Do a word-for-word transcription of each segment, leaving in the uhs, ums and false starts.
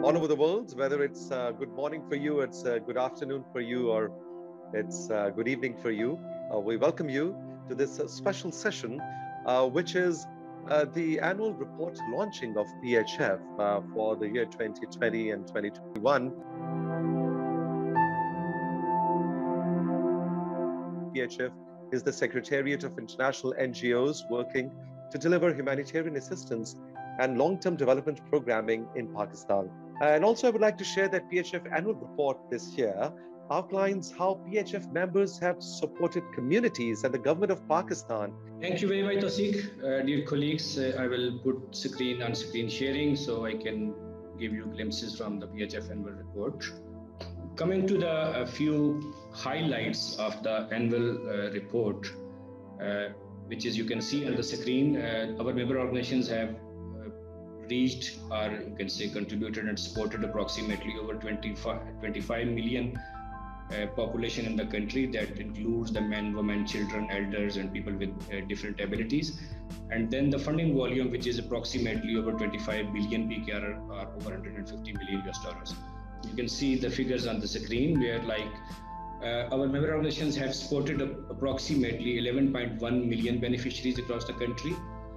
all over the world, whether it's uh, good morning for you, it's uh, good afternoon for you, or it's uh, good evening for you. Uh, we welcome you to this uh, special session, uh, which is uh, the annual report launching of P H F uh, for the year twenty twenty and twenty twenty-one. P H F is the Secretariat of International N G Os working to deliver humanitarian assistance and long-term development programming in Pakistan. And also I would like to share that P H F annual report this year outlines how P H F members have supported communities and the government of Pakistan. Thank you very much, Tawseeq. Uh, dear colleagues, uh, I will put screen on screen sharing so I can give you glimpses from the P H F annual report. Coming to the uh, few highlights of the annual uh, report, uh, which is you can see on the screen, uh, our member organizations have uh, reached, or you can say contributed and supported approximately over twenty-five million uh, population in the country. That includes the men, women, children, elders, and people with uh, different abilities. And then the funding volume, which is approximately over twenty-five billion P K R, or over one hundred fifty million U S dollars. You can see the figures on the screen where like uh, our member organizations have supported approximately eleven point one million beneficiaries across the country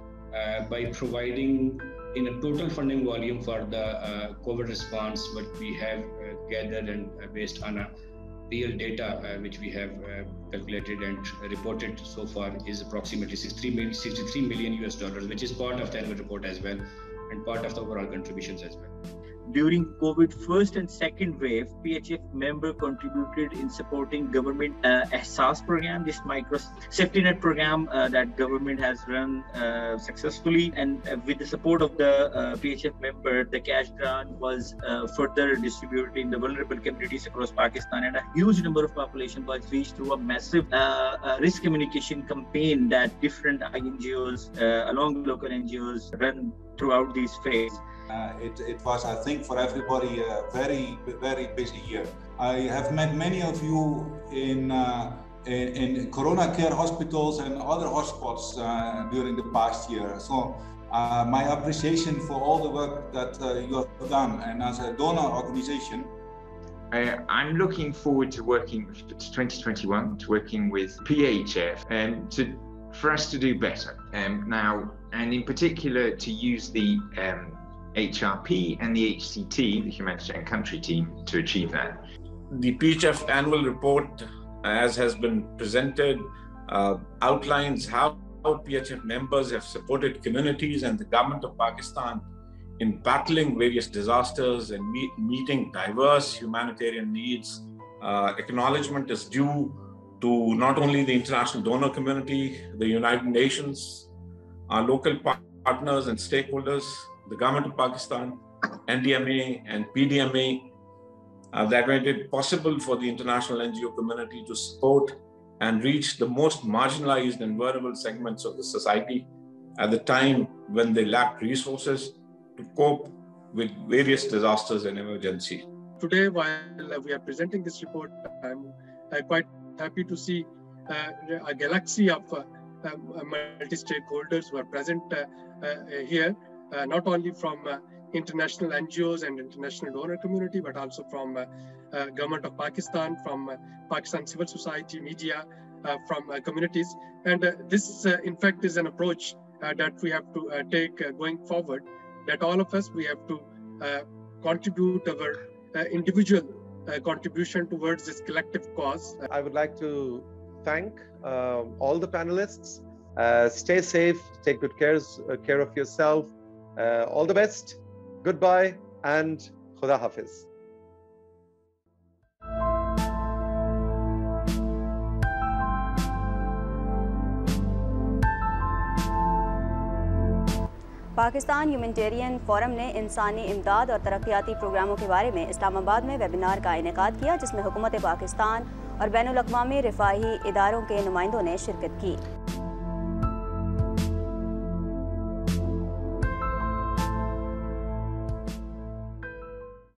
uh, by providing in a total funding volume for the uh, COVID response, what we have uh, gathered and uh, based on a real data uh, which we have uh, calculated and reported so far is approximately sixty-three million U S dollars, which is part of the annual report as well and part of the overall contributions as well. During COVID first and second wave, P H F member contributed in supporting government uh, Ehsaas program, this micro safety net program uh, that government has run uh, successfully. And uh, with the support of the uh, P H F member, the cash grant was uh, further distributed in the vulnerable communities across Pakistan, and a huge number of population was reached through a massive uh, uh, risk communication campaign that different I N G Os, uh, along local N G Os, run throughout these phases. Uh, it, it was, I think, for everybody a very, very busy year. I have met many of you in, uh, in, in Corona care hospitals and other hotspots uh, during the past year. So uh, my appreciation for all the work that uh, you have done, and as a donor organization. Uh, I'm looking forward to working to twenty twenty-one, to working with P H F and to, for us to do better um, now, and in particular to use the um, H R P and the H C T, the Humanitarian Country Team, to achieve that. The P H F annual report, as has been presented, uh, outlines how P H F members have supported communities and the government of Pakistan in battling various disasters and meet, meeting diverse humanitarian needs. Uh, acknowledgement is due to not only the international donor community, the United Nations, our local partners and stakeholders, the government of Pakistan, N D M A and P D M A, uh, that made it possible for the international N G O community to support and reach the most marginalized and vulnerable segments of the society at the time when they lacked resources to cope with various disasters and emergencies. Today, while we are presenting this report, I'm, I'm quite happy to see uh, a galaxy of uh, uh, multi-stakeholders who are present uh, uh, here. Uh, not only from uh, international N G Os and international donor community, but also from uh, uh, government of Pakistan, from uh, Pakistan civil society, media, uh, from uh, communities. And uh, this, uh, in fact, is an approach uh, that we have to uh, take uh, going forward, that all of us, we have to uh, contribute our uh, individual uh, contribution towards this collective cause. I would like to thank uh, all the panelists. Uh, stay safe, take good cares, uh, care of yourself. Uh, all the best, goodbye, and Khuda Hafiz. Pakistan humanitarian forum ने इंसानी इमदाद और तरक्याती प्रोग्रामों के बारे में इस्लामाबाद में webinar का इनेकाद किया, जिसमें हुकूमत पाकिस्तान और बैनुल अक़वामी रिफ़ाही इदारों के नुमाइंदों ने शिरकत की।